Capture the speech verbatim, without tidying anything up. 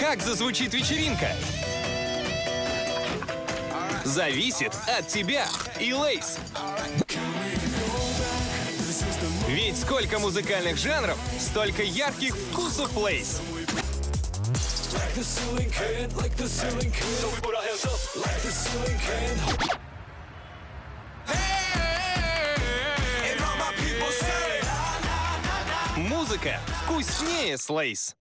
Как зазвучит вечеринка? Зависит от тебя и Лейс. Ведь сколько музыкальных жанров, столько ярких вкусов Лейс. Музыка вкуснее с Лейс.